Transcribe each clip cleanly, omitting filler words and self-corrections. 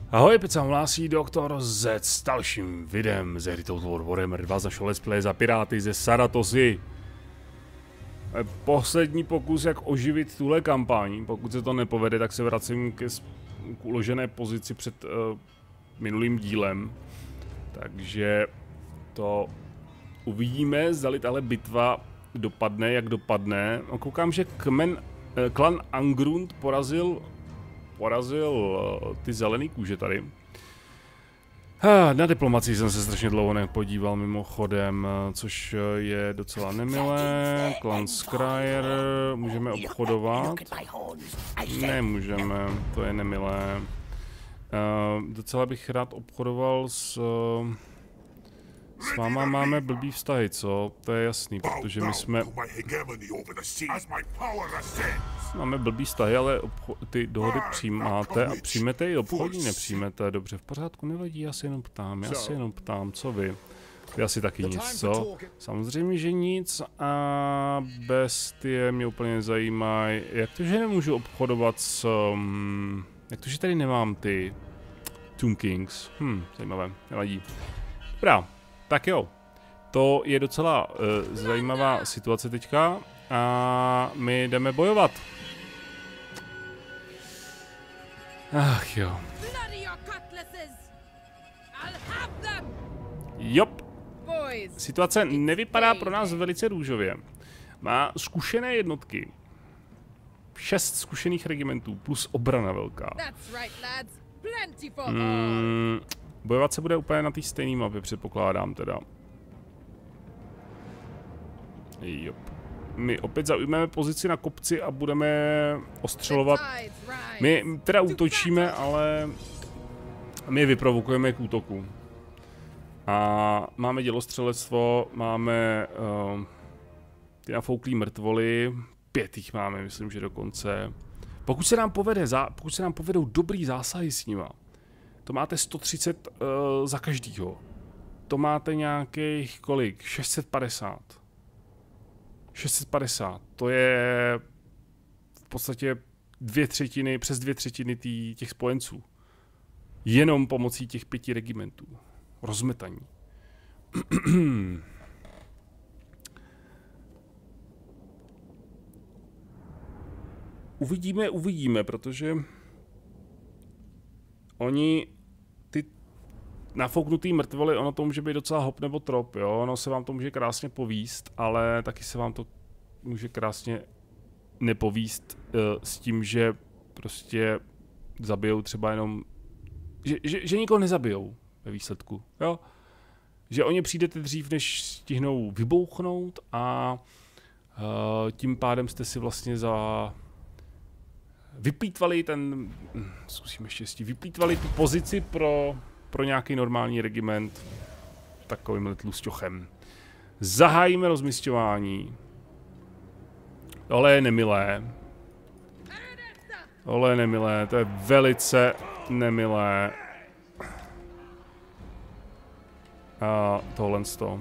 Ahoj, teď se hlásí Doktor Z s dalším videem ze hry Total War Warhammer 2 z našeho let's play za Piráty ze Saratosy. Poslední pokus, jak oživit tuhle kampaň. Pokud se to nepovede, tak se vracím k uložené pozici před minulým dílem. Takže to uvidíme, zdali tahle bitva dopadne, jak dopadne. Koukám, že klan Angrund porazil ty zelený kůže tady. Na diplomacii jsem se strašně dlouho nepodíval mimochodem, což je docela nemilé. Klan Skryre, můžeme obchodovat? Nemůžeme, to je nemilé. Docela bych rád obchodoval s váma máme blbý vztahy, co? To je jasný, protože my jsme... Máme blbý vztahy, ale ty dohody přijímáte a přijmete i obchodní, nepřijmete. Dobře, v pořádku, nevadí, já se jenom ptám, co vy? Vy asi taky nic, co? Samozřejmě, že nic a bestie mě úplně nezajímají. Jak to, že nemůžu obchodovat s... Jak to, že tady nemám ty... Tomb Kings? Zajímavé, nevadí. Dobrá. Tak jo, to je docela zajímavá situace teďka a my jdeme bojovat. Ach jo. Jop. Situace nevypadá pro nás velice růžově. Má zkušené jednotky. 6 zkušených regimentů plus obrana velká. Bojovat se bude úplně na té stejné mapě, předpokládám teda. Jop. My opět zaujmeme pozici na kopci a budeme ostřelovat. My teda útočíme, ale my je vyprovokujeme k útoku. A máme dělostřelectvo, máme ty nafouklý mrtvoly, 5 jich máme, myslím, že dokonce. Pokud se nám povedou dobrý zásahy s nima, to máte 130 za každýho. To máte nějakých kolik? 650. 650. To je v podstatě přes dvě třetiny těch spojenců. Jenom pomocí těch 5 regimentů. Rozmetaní. Uvidíme, protože oni nafouknutý mrtvoly, ono to může být docela hop nebo trop, jo, ono se vám to může krásně povíst, ale taky se vám to může krásně nepovíst s tím, že prostě zabijou třeba jenom, že nikoho nezabijou ve výsledku, jo, že o ně přijdete dřív, než stihnou vybouchnout a tím pádem jste si vlastně vyplýtvali vyplýtvali tu pozici pro nějaký normální regiment takovýmhle tlusťochem. Zahájíme rozmisťování. Tohle je nemilé. To je velice nemilé. A tohle z toho.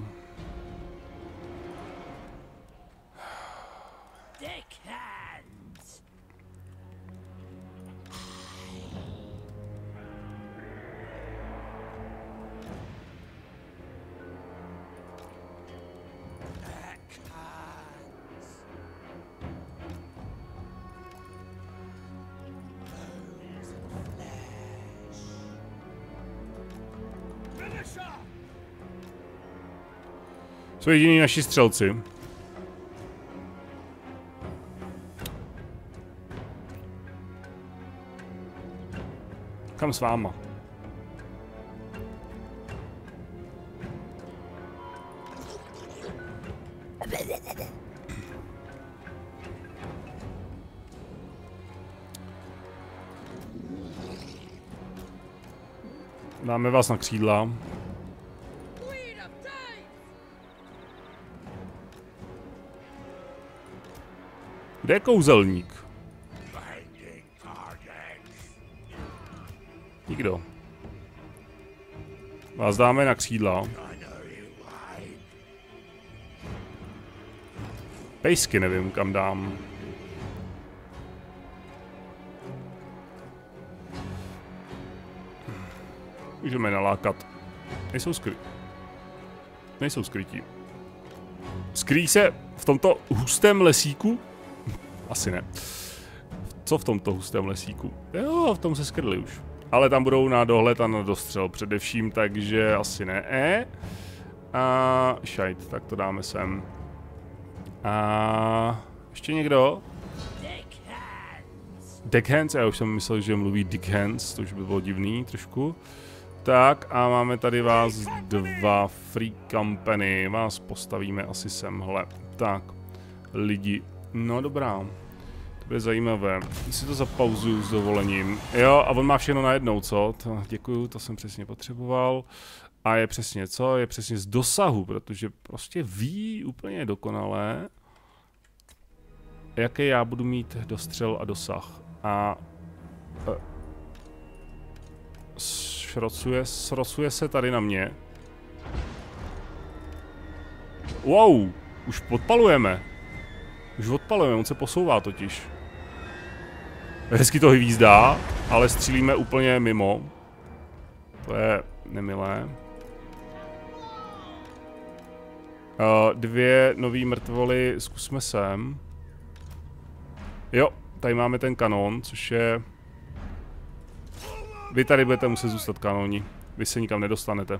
Jsou jediní naši střelci. Kam s váma? Dáme vás na křídla. Kde je kouzelník? Nikdo. Vás dáme na křídla. Pejsky nevím, kam dám. Můžeme nalákat. Nejsou skrytí. Skryjí se v tomto hustém lesíku? Asi ne. Co v tomto hustém lesíku? Jo, v tom se skryli už. Ale tam budou na dohled a na dostřel především, takže asi ne. A šajt, tak to dáme sem. A ještě někdo? Deckhands, já už jsem myslel, že mluví Dickhands, to už by bylo divný trošku. Tak a máme tady vás dva, Free Company, vás postavíme asi semhle. Tak, lidi, no dobrá, to bude zajímavé, si to zapauzuju s dovolením. Jo, a on má všechno najednou, co? To, děkuju, to jsem přesně potřeboval. A je přesně co? Je přesně z dosahu, protože prostě ví úplně dokonale, jaký já budu mít dostřel a dosah. A srocuje se tady na mě. Wow, už podpalujeme. Už odpalujeme, on se posouvá totiž. Hezky to hvízdá, ale střílíme úplně mimo. To je nemilé. Dvě nový mrtvoly, zkusme sem. Jo, tady máme ten kanon, což je... Vy tady budete muset zůstat kanoni. Vy se nikam nedostanete.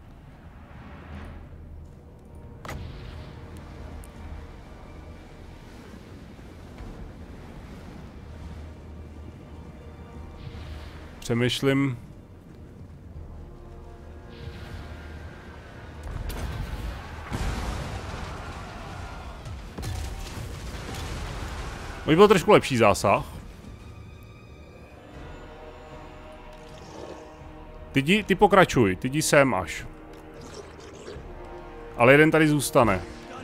Přemýšlím... Můj byl trošku lepší zásah. Ty pokračuj, ty jdi sem až. Ale jeden tady zůstane.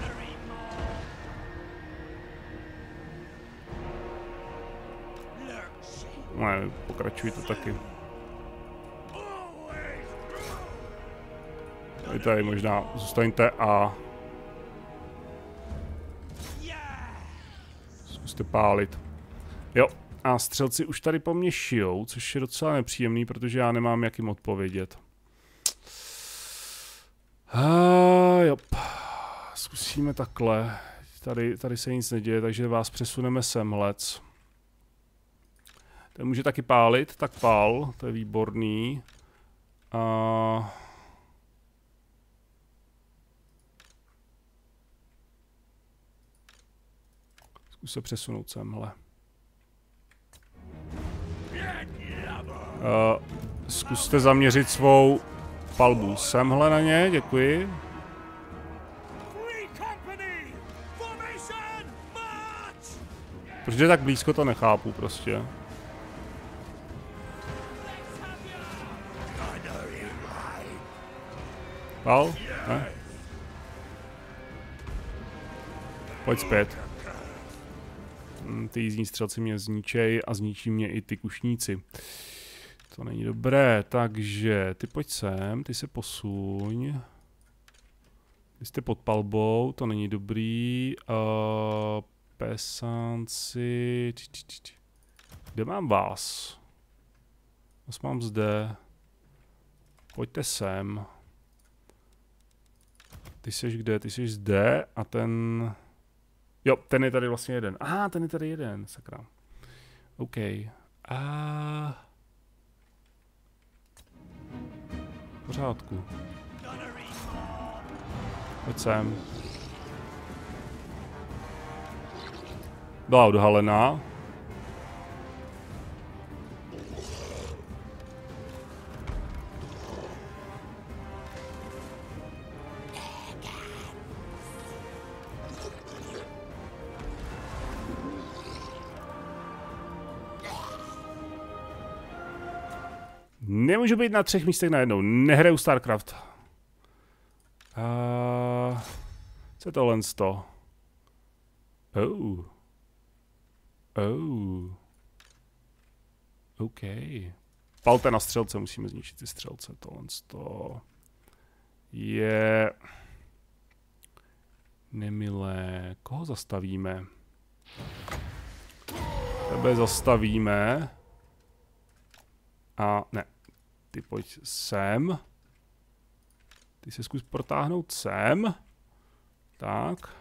Ne, pokračuj to taky. Vy tady možná zůstaňte a... Zkuste pálit. Jo, a střelci už tady po mně šijou, což je docela nepříjemný, protože já nemám jak jim odpovědět. Jo. Zkusíme takhle. Tady se nic neděje, takže vás přesuneme semhlec. Ten může taky pálit, tak pál, to je výborný. Zkus se přesunout semhle. Zkuste zaměřit svou palbu semhle na ně, děkuji. Protože tak blízko to nechápu prostě. Pal? Ne? Pojď zpět. Ty jízdní střelci mě zničej a zničí mě i ty kušníci. To není dobré, takže ty pojď sem, ty se posuň. Vy jste pod palbou, to není dobrý. Pesánci... Kde mám vás? Vás mám zde. Pojďte sem. Ty jsi kde? Ty jsi zde a ten... Jo, ten je tady vlastně jeden. Aha, ten je tady jeden, sakra. OK. V pořádku. Pojď sem. Byla odhalená. Nemůžu být na 3 místech najednou. Nehraju StarCraft. Co je tohle z toho? OK. Palte na střelce, musíme zničit ty střelce. Tohle z toho je nemilé. Koho zastavíme? Tebe zastavíme. A ne. Ty pojď sem. Ty se zkus protáhnout sem. Tak.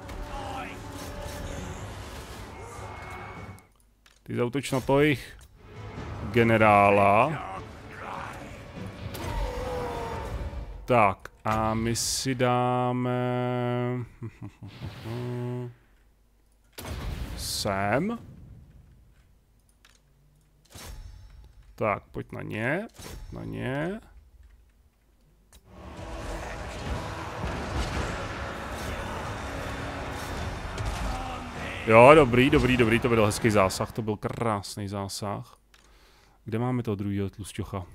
Ty zautoč na to jejich generála. Tak, a my si dáme... sem. Tak, pojď na ně, Jo, dobrý, to byl hezký zásah, to byl krásný zásah. Kde máme toho druhého tlusťocha?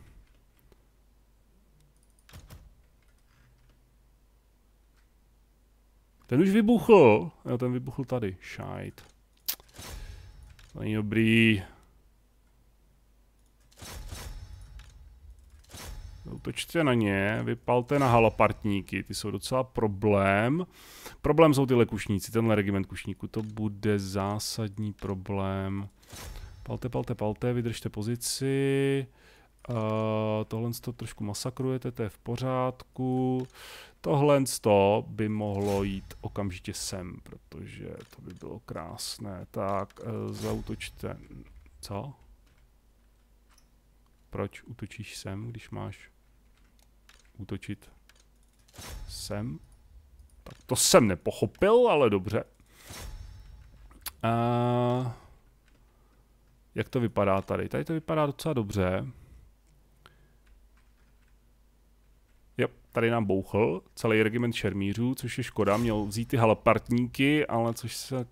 Ten už vybuchl. Jo, ten vybuchl tady. Šajt. To není dobrý. Útočte na ně, vypalte na halopartníky, ty jsou docela problém. Problém jsou tyhle kušníci, tenhle regiment kušníků, to bude zásadní problém. Palte, vydržte pozici. Tohle to trošku masakrujete, to je v pořádku. Tohle by mohlo jít okamžitě sem, protože to by bylo krásné. Tak, zaútočte. Co? Proč útočíš sem, když máš útočit sem? Tak to jsem nepochopil, ale dobře. Jak to vypadá tady? Tady to vypadá docela dobře. Jo, tady nám bouchl celý regiment šermířů, což je škoda. Měl vzít ty halapartníky, ale to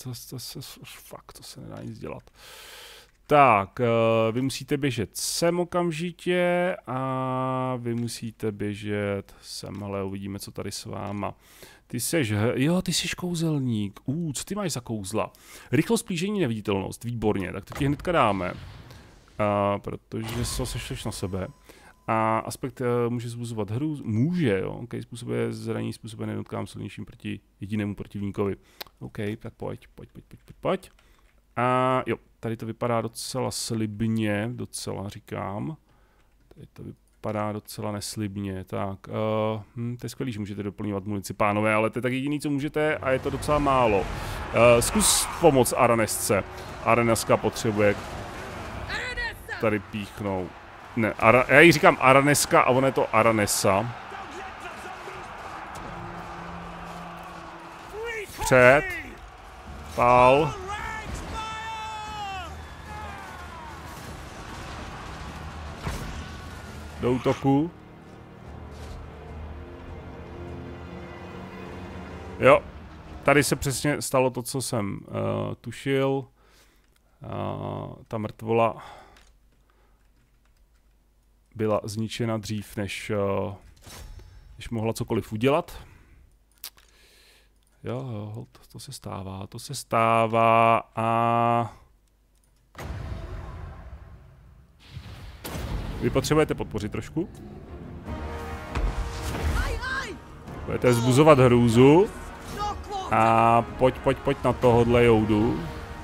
se nedá nic dělat. Tak, vy musíte běžet sem okamžitě a vy musíte běžet semhle, uvidíme, co tady s váma. Ty jsi kouzelník. Co ty máš za kouzla? Rychlost, plížení, neviditelnost, výborně, tak to ti hnedka dáme. Protože seš na sebe. A aspekt může způsobovat hru, může, jo, okay, způsobuje zranění způsobené jednotkám silnějším proti jedinému protivníkovi. OK, tak pojď. A jo, tady to vypadá docela slibně, říkám. Tady to vypadá docela neslibně, tak, to je skvělý, že můžete doplňovat munici, pánové, ale to je tak jediný, co můžete a je to docela málo. Zkus pomoct Aranesce. Araneska potřebuje tady píchnout. Ne, já jí říkám Araneska a ona je to Aranesa. Před. Pál. Do útoku. Jo, tady se přesně stalo to, co jsem tušil. Ta mrtvola byla zničena dřív, než mohla cokoliv udělat. Jo, to se stává a... Vy potřebujete podpořit trošku. Budete zbuzovat hrůzu. A pojď na tohodle joudu.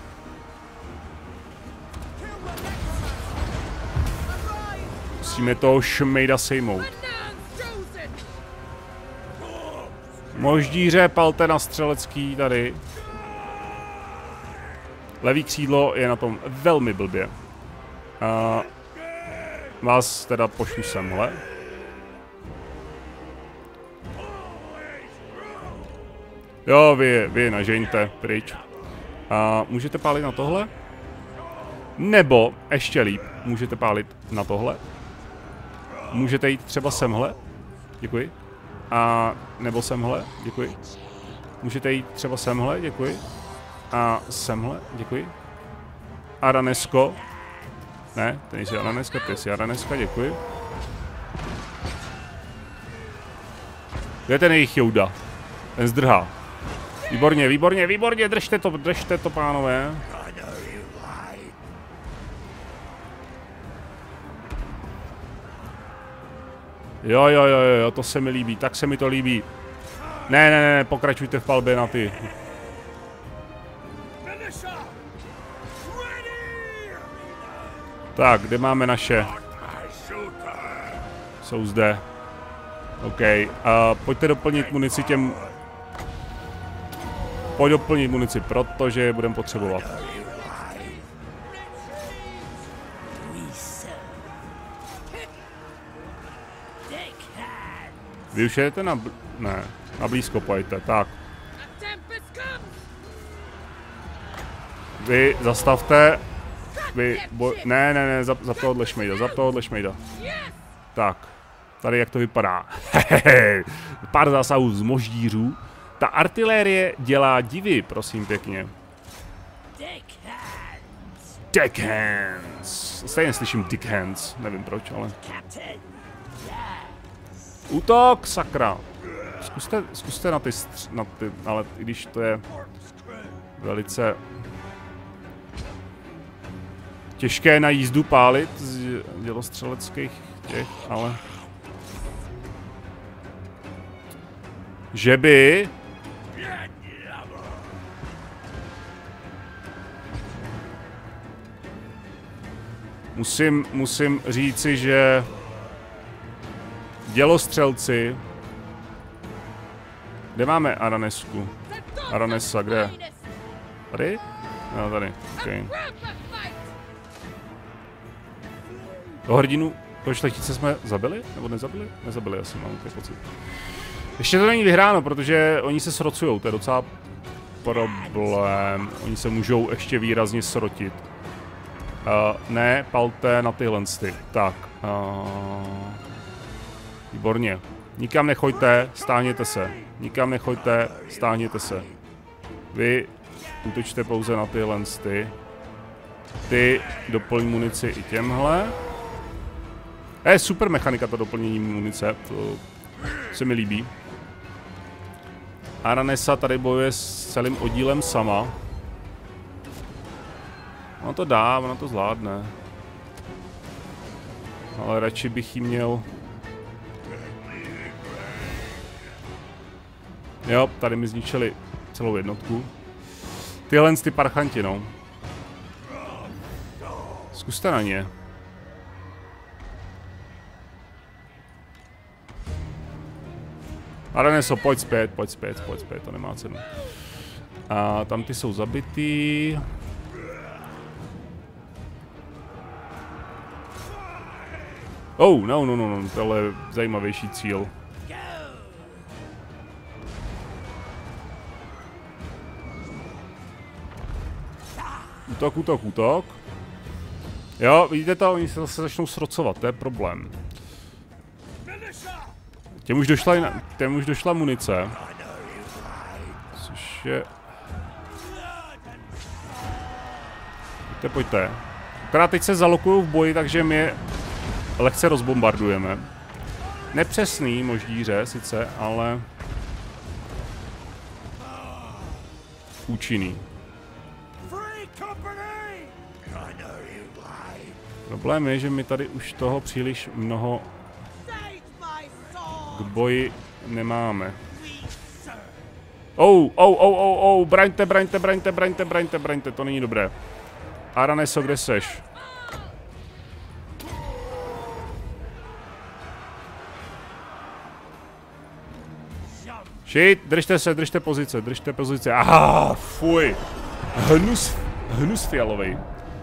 Musíme toho šmejda sejmout. Moždíře, palte na střelecký tady. Levý křídlo je na tom velmi blbě. Vás teda pošlu semhle. Jo, vy nažeňte pryč. Můžete pálit na tohle? Nebo, ještě líp, můžete pálit na tohle? Můžete jít třeba semhle? Děkuji. A nebo semhle? Děkuji. Můžete jít třeba semhle? Děkuji. A semhle? Děkuji. Aranesko. Ne, ty nejsi Araneska, ty jsi Araneska, děkuji. Kde je ten jejich jouda? Ten zdrhá. Výborně, držte to, pánové. Jo, to se mi líbí, tak se mi to líbí. Ne, pokračujte v palbě na ty. Tak, kde máme naše? Jsou zde. OK. Pojďte doplnit munici těm... Pojď doplnit munici, protože je budeme potřebovat. Vy už jedete na... Ne, na blízko pojďte, tak. Vy zastavte. Vy... Ne, za tohohle šmejda, Tak. Tady jak to vypadá. Pár zásahů z moždířů. Ta artilérie dělá divy, prosím pěkně. Deckhands. Stejně slyším Dickhands, nevím proč, ale... Útok, sakra. Zkuste na ty, ale i když to je velice těžké na jízdu pálit z dělostřeleckých těch, ale... Že by... Musím říci, že... Dělostřelci... Kde máme Aranesku? Aranesa, kde? Tady? No, tady. Okay. Toho hrdinu, toho šlechtice jsme zabili? Nebo nezabili? Nezabili, asi mám takový pocit. Ještě to není vyhráno, protože oni se srocujou, to je docela problém. Oni se můžou ještě výrazně srotit. Ne, palte na tyhle sty. Tak. Výborně. Nikam nechoďte, stáhněte se. Nikam nechoďte, stáhněte se. Vy útočte pouze na tyhle sty. Ty doplň munici i těmhle. Super mechanika to doplnění munice, to se mi líbí. Aranesa tady bojuje s celým oddílem sama. Ono to dá, ono to zvládne. Ale radši bych jí měl... Jo, tady mi zničili celou jednotku. Tyhle ty parchanti, no. Zkuste na ně. Araneso, pojď zpět, to nemá cenu. A tam ty jsou zabitý. Oh, no, tohle je zajímavější cíl. Útok. Jo, vidíte to, oni se zase začnou srocovat, to je problém. Těm už došla munice. Což je... Pojďte. Akorát teď se zalokují v boji, takže my je lehce rozbombardujeme. Nepřesný moždíře sice, ale... Účinný. Problém je, že my tady už toho příliš mnoho k boji nemáme. Braňte, to není dobré. Araneso, kde seš? Shit, držte pozice. Aha, fuj. Hnus fialovej.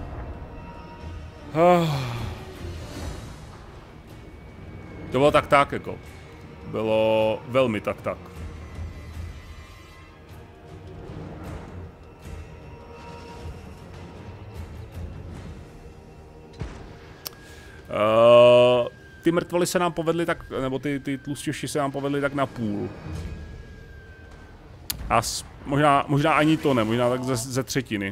To bylo tak jako. Bylo velmi tak. Ty mrtvoly se nám povedly tak, nebo ty tlustěši se nám povedly tak na půl. A možná ani to ne, možná tak ze třetiny.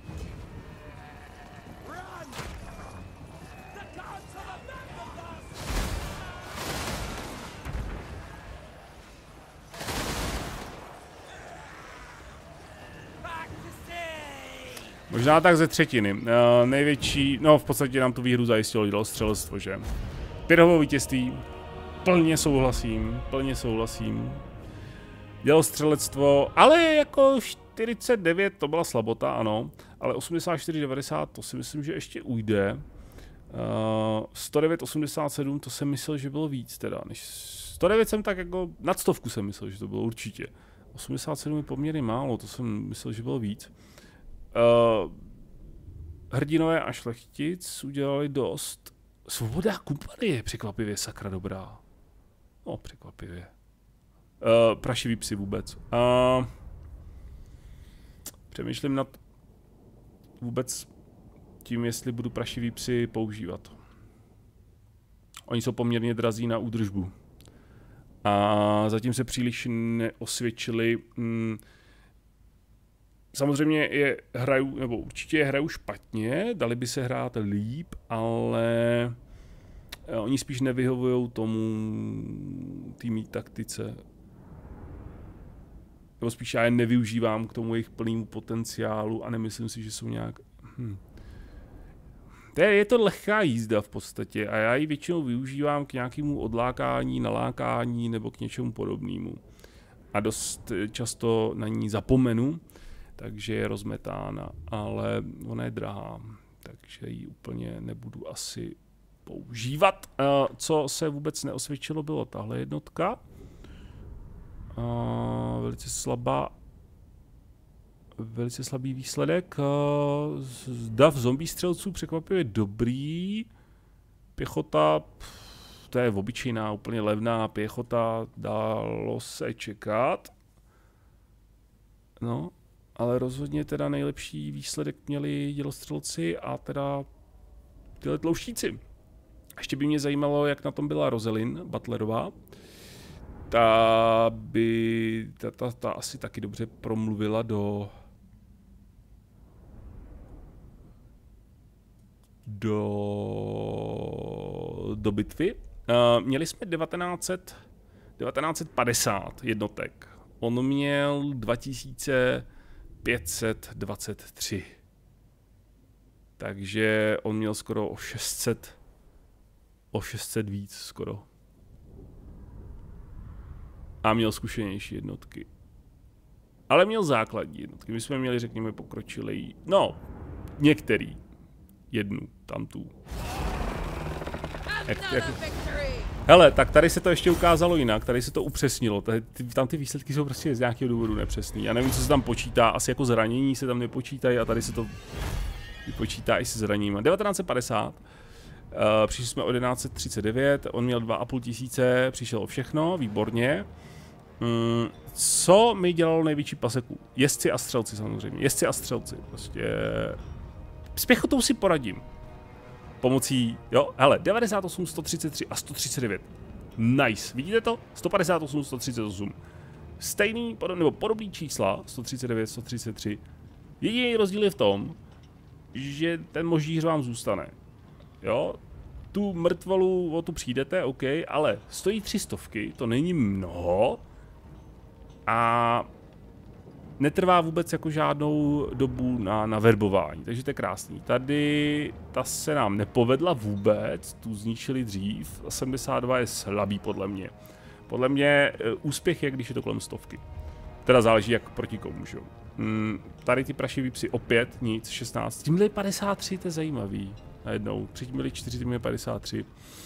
Možná tak ze třetiny. Největší, no v podstatě nám tu výhru zajistilo dělostřelectvo, že? Pětové vítězství. Plně souhlasím. Dělostřelectvo, ale jako 49 to byla slabota, ano. Ale 84-90 to si myslím, že ještě ujde. 109,87, to jsem myslel, že bylo víc teda. Než 109 jsem tak jako, nad 100 jsem myslel, že to bylo určitě. 87 je poměrně málo, to jsem myslel, že bylo víc. Hrdinové a šlechtic udělali dost. Svoboda kumpany je překvapivě sakra dobrá. No, překvapivě. Prašivý psi vůbec. Přemýšlím nad vůbec tím, jestli budu prašivý psy používat. Oni jsou poměrně drazí na údržbu. A zatím se příliš neosvědčili. Samozřejmě je hraju, nebo určitě je hraju špatně, dali by se hrát líp, ale oni spíš nevyhovují tomu týmí taktice. Nebo spíš já je nevyužívám k tomu jejich plnému potenciálu a nemyslím si, že jsou nějak... Je to lehká jízda v podstatě a já ji většinou využívám k nějakému odlákání, nalákání nebo k něčemu podobnému. A dost často na ní zapomenu, takže je rozmetána, ale ona je drahá, takže ji úplně nebudu asi používat. Co se vůbec neosvědčilo, bylo tahle jednotka. Velice slabý výsledek. Dav zombie střelců překvapivě dobrý. Pěchota, to je obyčejná, úplně levná pěchota, dalo se čekat. No, ale rozhodně teda nejlepší výsledek měli dělostřelci a teda tyhle tlouštíci. Ještě by mě zajímalo, jak na tom byla Rosalind Butlerová. Ta asi taky dobře promluvila do bitvy. Měli jsme 1950 jednotek. On měl 2523. Takže on měl skoro o 600 víc skoro. A měl zkušenější jednotky. Ale měl základní jednotky. My jsme měli, řekněme, pokročilej. No, některý. Jednu, tamtu. Hele, tak tady se to ještě ukázalo jinak, tady se to upřesnilo. Tam ty výsledky jsou prostě z nějakého důvodu nepřesný. Já nevím, co se tam počítá, asi jako zranění se tam nepočítají a tady se to vypočítá i se zraněním. 1950. Přišli jsme o 1139, on měl 2500, přišel o všechno, výborně. Co mi dělalo největší paseku? Jezdci a střelci samozřejmě, jezdci a střelci, prostě... S pěchotou si poradím. Pomocí, jo, hele, 98, 133 a 139. Nice, vidíte to? 158, 138. Stejný, nebo podobný čísla, 139, 133. Jediný rozdíl je v tom, že ten možíř vám zůstane. Jo, tu mrtvolu, o tu přijdete, OK, ale stojí 300, to není mnoho a netrvá vůbec jako žádnou dobu na verbování, takže to je krásný. Tady ta se nám nepovedla vůbec, tu zničili dřív, 72 je slabý podle mě. Podle mě úspěch je, když je to kolem 100. Teda záleží jak proti komu, že? Tady ty prašivý psy opět nic, 16, tím měli 53, to je zajímavý. Najednou, předtím měli 4, tím měli 53.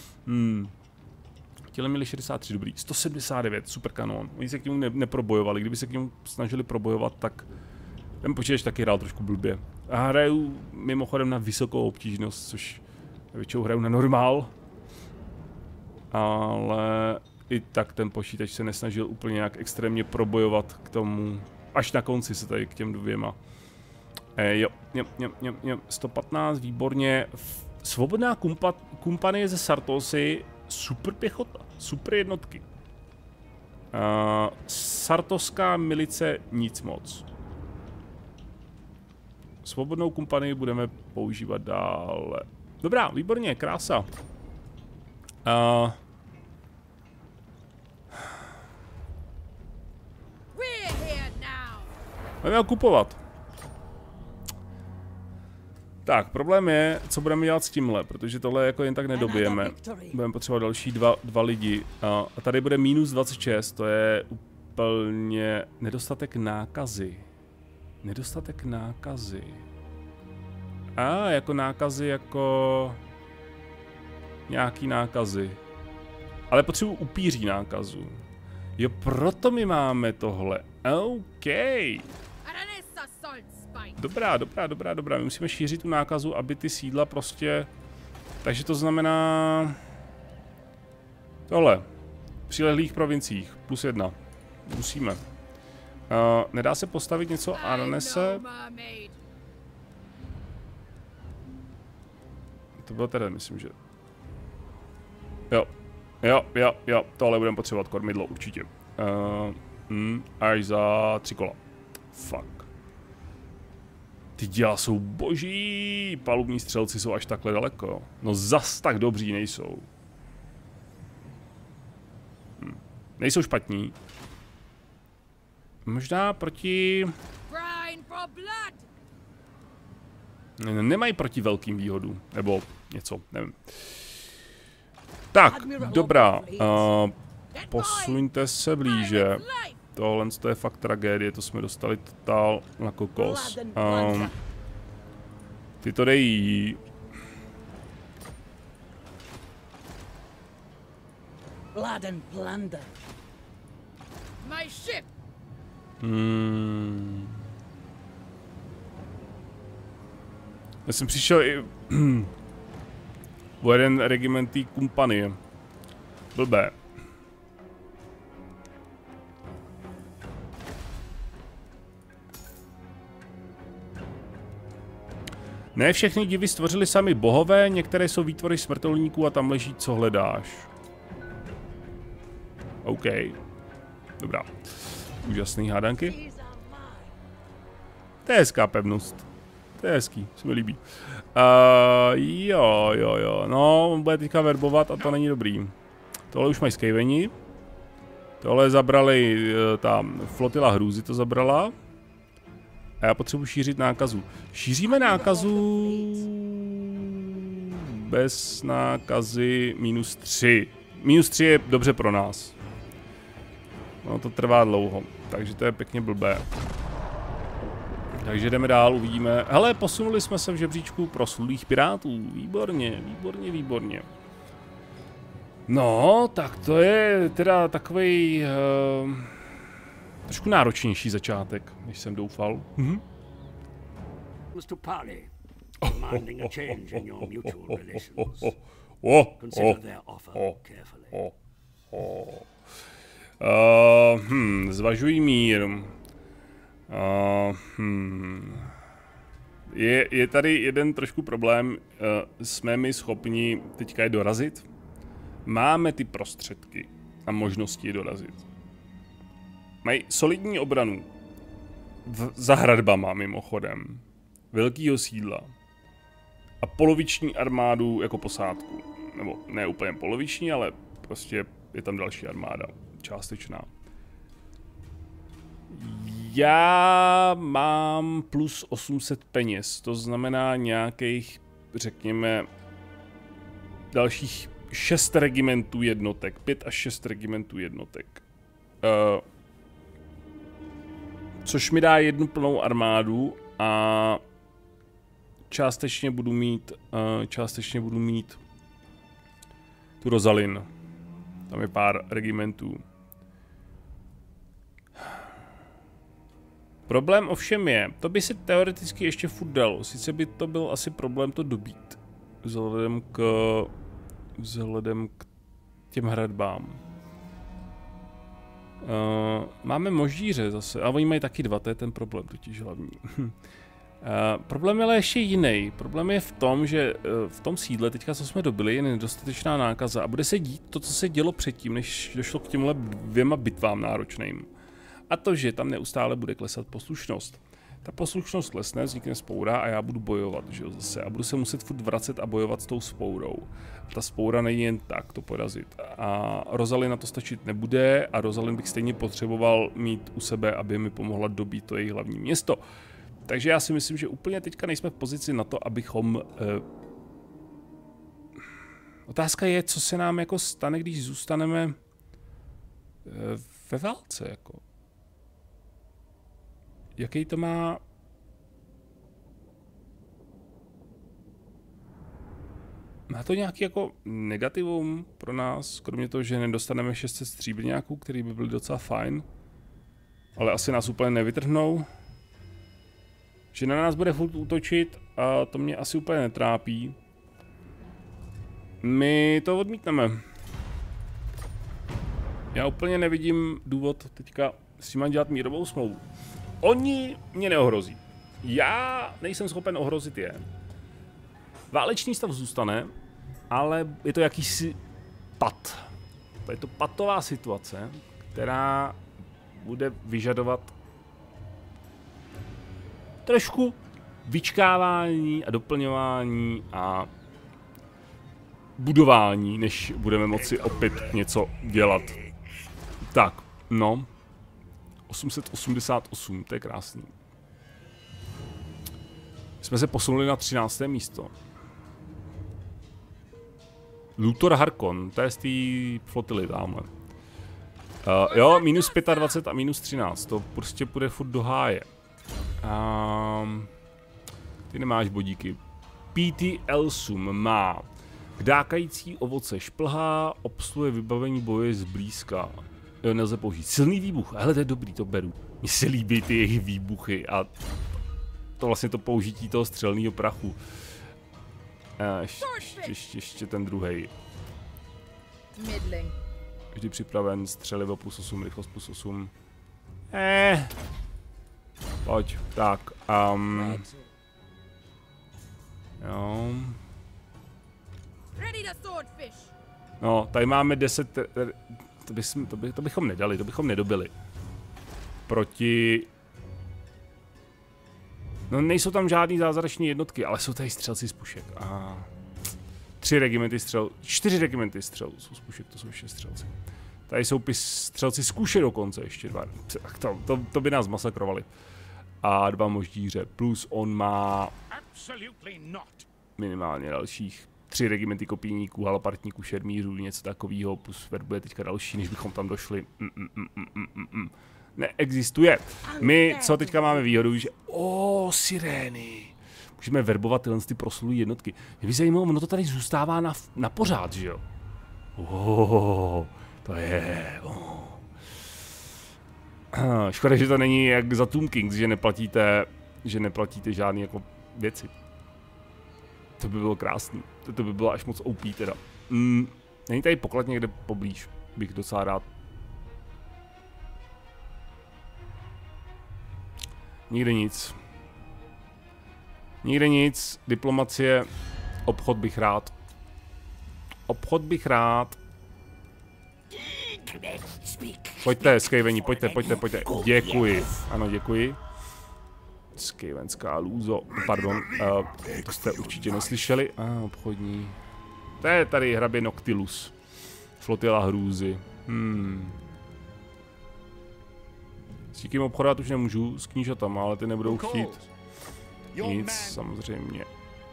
Těle měli 63, dobrý. 179, super kanón. Oni se k němu neprobojovali, kdyby se k němu snažili probojovat, tak ten počítač taky hrál trošku blbě. A hraju mimochodem na vysokou obtížnost, což většinou hraju na normál. Ale i tak ten počítač se nesnažil úplně nějak extrémně probojovat k tomu. Až na konci se tady k těm dvěma. Jo, 115, výborně. Svobodná kumpanie ze Sartosy, super pěchota, super jednotky. Sartoská milice nic moc. Svobodnou kumpanii budeme používat dále. Dobrá, výborně, krása. Budeme kupovat. Tak, problém je, co budeme dělat s tímhle, protože tohle jako jen tak nedobijeme. Budeme potřebovat další dva lidi. A tady bude minus 26, to je úplně nedostatek nákazy. Nedostatek nákazy. Jako nákazy jako... nějaký nákazy. Ale potřebuji upíří nákazu. Jo, proto my máme tohle. OK. Dobrá. My musíme šířit tu nákazu, aby ty sídla prostě... Takže to znamená... Tohle. V přilehlých provinciích. +1. Musíme. Nedá se postavit něco Arnese? To bylo teda, myslím, že... Jo, tohle budeme potřebovat kormidlo, určitě. Až za 3 kola. Fuck. Ty děla jsou boží! Palubní střelci jsou až takhle daleko. No zas tak dobří nejsou. Nejsou špatní. Možná proti... Nemají proti velkým výhodu. Nebo něco, nevím. Tak, dobrá. Posuňte se blíže. Tohle je fakt tragédie, to jsme dostali totál na kokos. Ty to dejí. Já jsem přišel i o jeden regiment té kompanie. Blbé. Ne všechny divy stvořili sami bohové, některé jsou výtvory smrtelníků a tam leží, co hledáš. OK. Dobrá. Úžasný hádanky. To je hezká pevnost. To je hezký, se mi líbí. Jo. No, on bude teďka verbovat a to není dobrý. Tohle už mají skejveni. Tohle zabrali, ta flotila hrůzy to zabrala. A já potřebuji šířit nákazu. Šíříme nákazu bez nákazy -3. -3 je dobře pro nás. No to trvá dlouho, takže to je pěkně blbé. Takže jdeme dál, uvidíme. Hele, posunuli jsme se v žebříčku proslulých pirátů. Výborně. No, tak to je teda takovej... trošku náročnější začátek, než jsem doufal. Mr. Parley, demanding a change in your mutual relations. Consider their offer carefully. Zvažuji mír. Je tady jeden trošku problém. Jsme my schopni teďka je dorazit? Máme ty prostředky a možnosti je dorazit. Mají solidní obranu. Za hradbama mimochodem. Velkýho sídla. A poloviční armádu jako posádku. Nebo ne úplně poloviční, ale prostě je tam další armáda. Částečná. Já mám plus 800 peněz. To znamená nějakých, řekněme, dalších 6 regimentů jednotek. 5 až 6 regimentů jednotek. Což mi dá jednu plnou armádu a částečně budu mít tu Rozalin. Tam je pár regimentů. Problém ovšem je, to by se teoreticky ještě furt dalo, sice by to byl asi problém to dobít. Vzhledem k těm hradbám. Máme moždíře zase, a oni mají taky 2, to je ten problém totiž hlavní. Problém je ale ještě jiný. Problém je v tom, že v tom sídle, teďka co jsme dobili, je nedostatečná nákaza a bude se dít to, co se dělo předtím, než došlo k těmhle 2 bitvám náročným. A to, že tam neustále bude klesat poslušnost. Ta poslušnost klesne, vznikne vzpoura a já budu bojovat, že jo, zase. A budu se muset furt vracet a bojovat s tou vzpourou. Ta vzpoura není jen tak to porazit. A Rozalin na to stačit nebude a Rozalin bych stejně potřeboval mít u sebe, aby mi pomohla dobít to jejich hlavní město. Takže já si myslím, že úplně teďka nejsme v pozici na to, abychom... Otázka je, co se nám jako stane, když zůstaneme ve válce, jako. Jaký to má... Má to nějaký jako negativum pro nás, kromě toho, že nedostaneme 600 stříbrňáků, který by byly docela fajn. Ale asi nás úplně nevytrhnou. Že na nás bude furt útočit a to mě asi úplně netrápí. My to odmítneme. Já úplně nevidím důvod teďka s tím dělat mírovou smlouvu. Oni mě neohrozí. Já nejsem schopen ohrozit je. Válečný stav zůstane, ale je to jakýsi pat. Je to patová situace, která bude vyžadovat trošku vyčkávání a doplňování a budování, než budeme moci opět něco dělat. Tak, no. 888, to je krásný. Jsme se posunuli na 13. místo. Luthor Harkon, to je z té flotily tamhle. Jo, minus 25 a minus 13, to prostě půjde furt do háje. Ty nemáš bodíky. P.T. Elsum má kdákající ovoce šplhá, obsluhuje vybavení boje zblízka. Jo, nelze použít. Silný výbuch, ale to je dobrý, to beru. Mně se líbí ty jejich výbuchy a to vlastně to použití toho střelného prachu. Ještě ten druhej. Vždy připraven, střelivo +8, rychlost +8. Pojď, tak. Jo. No, tady máme 10. To bychom nedali, to bychom nedobili. Proti. No, nejsou tam žádný zázrační jednotky, ale jsou tady střelci z pušek. 3 regimenty střel, 4 regimenty střel jsou z pušek, to jsou ještě střelci. Tady jsou střelci z kuše dokonce, ještě 2. To by nás masakrovali. A 2 moždíře, plus on má minimálně dalších 3 regimenty kopíníků, halapartníků, šermířů, něco takového, plus bude teďka další, než bychom tam došli. Neexistuje. My, co teďka máme výhodu, že sirény. Můžeme verbovat tyhle ty proslulé jednotky. Mě by zajímalo, ono to tady zůstává na pořád, že jo? To je. Škoda, že to není jak za Tomb Kings, že neplatíte žádné jako věci. To by bylo krásný. To by bylo až moc OP teda. Není tady poklad někde poblíž, bych docela rád. Nikde nic. Nikde nic. Diplomacie. Obchod bych rád. Obchod bych rád. Pojďte, Skaveni, pojďte. Děkuji. Ano, děkuji. Skavenská lůzo. Pardon, to jste určitě neslyšeli. Obchodní. To je tady hrabě Noctilus. Flotila hrůzy. S tím obchodovat už nemůžu, s knížatama, ale ty nebudou chtít. Nic, samozřejmě.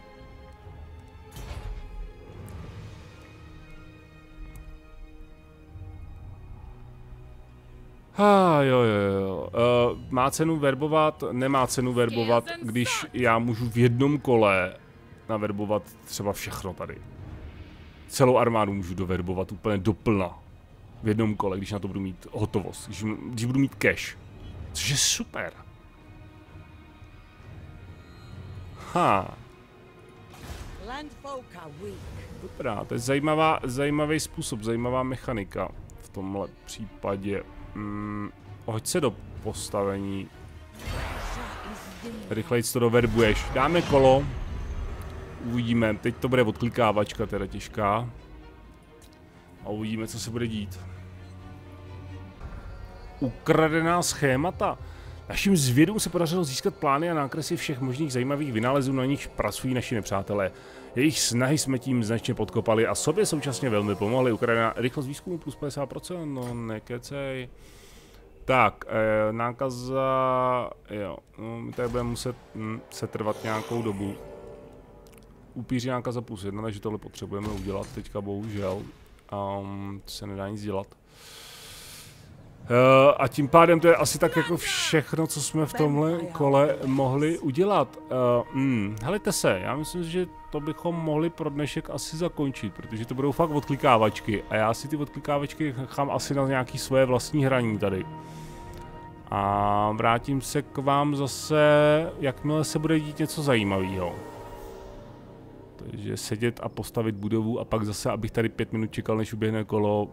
Jo. Má cenu verbovat, nemá cenu verbovat, když já můžu v jednom kole naverbovat třeba všechno tady. Celou armádu můžu doverbovat úplně doplna. V jednom kole, když na to budu mít hotovost, když budu mít cash. Což je super. Dobrá, to je zajímavý způsob, zajímavá mechanika v tomhle případě. Hoď se do postavení. Rychleji to doverbuješ. Dáme kolo. Uvidíme, teď to bude odklikávačka, teda těžká. A uvidíme, co se bude dít. Ukradená schémata. Našim zvědům se podařilo získat plány a nákresy všech možných zajímavých vynálezů, na nichž pracují naši nepřátelé. Jejich snahy jsme tím značně podkopali a sobě současně velmi pomohli. Ukradená rychlost výzkumu plus 50%, no nekecej. Tak, nákaza, jo, no, my tady budeme muset setrvat nějakou dobu. Upíří nákaza +1, takže tohle potřebujeme udělat teďka bohužel. To se nedá nic dělat. A tím pádem to je asi tak jako všechno, co jsme v tomhle kole mohli udělat. Helejte se, já myslím, že to bychom mohli pro dnešek asi zakončit, protože to budou fakt odklikávačky a já si ty odklikávačky nechám asi na nějaký svoje vlastní hraní tady. A vrátím se k vám zase, jakmile se bude dít něco zajímavého. Takže sedět a postavit budovu a pak zase, abych tady 5 minut čekal, než uběhne kolo.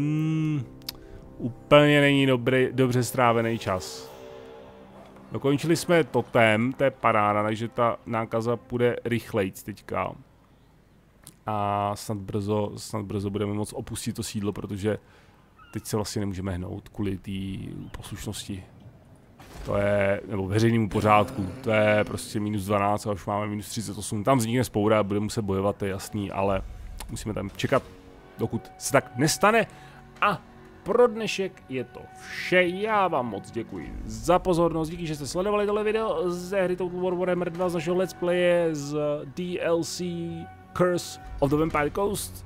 Úplně není dobře strávený čas. Dokončili jsme totem, to je paráda, takže ta nákaza půjde rychlejc teďka. A snad brzo budeme moct opustit to sídlo, protože teď se vlastně nemůžeme hnout kvůli té poslušnosti. To je, nebo veřejnému pořádku, to je prostě -12 a už máme -38. Tam vznikne spoura a budeme muset bojovat, to je jasný, ale musíme tam čekat, dokud se tak nestane. A pro dnešek je to vše, já vám moc děkuji za pozornost, díky, že jste sledovali tohle video ze hry Total War Warhammer 2 z našeho let's playe z DLC Curse of the Vampire Coast.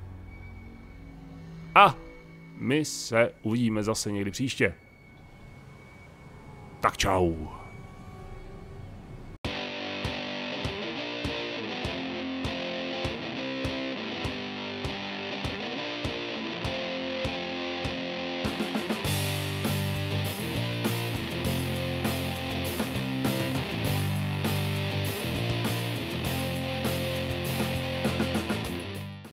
A my se uvidíme zase někdy příště. Tak čau.